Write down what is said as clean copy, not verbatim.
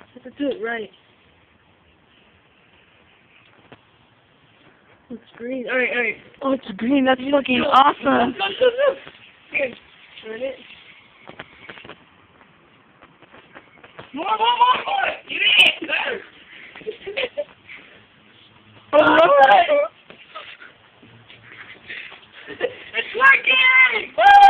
have to do it right. It's green. Alright. Oh, it's green. That's fucking awesome. Here, turn it. More! You need it! Oh, It's working!